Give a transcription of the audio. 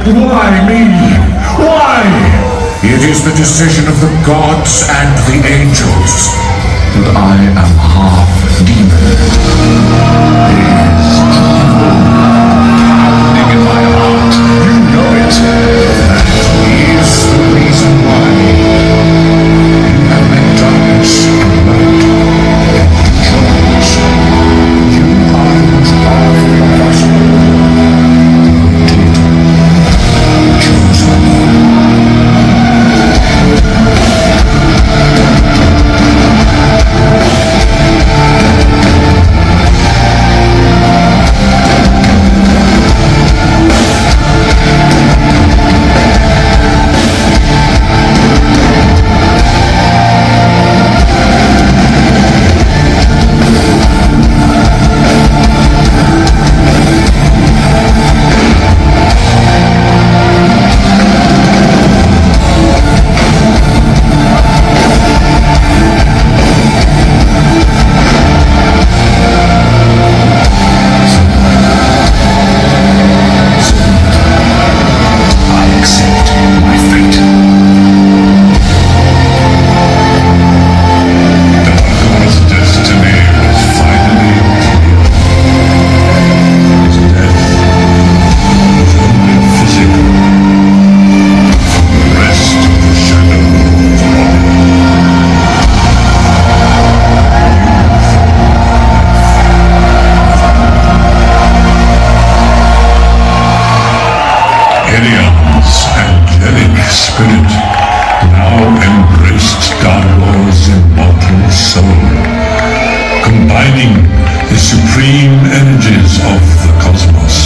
Why me? Why? It is the decision of the gods and the angels. And I am half demon. There is evil happening in my heart. You know it. That is the reason why you have met darkness and light and choice. You are the most powerful of us all. Helion's angelic spirit now embraced Gargoyle's immortal soul, combining the supreme energies of the cosmos